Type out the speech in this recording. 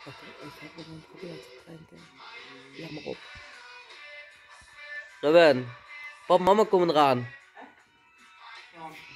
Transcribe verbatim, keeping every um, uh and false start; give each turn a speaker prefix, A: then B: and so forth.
A: Warte, ich habe noch ein Problem zu trinken. Ja, mal op. Ruben, Papa und Mama kommen ran.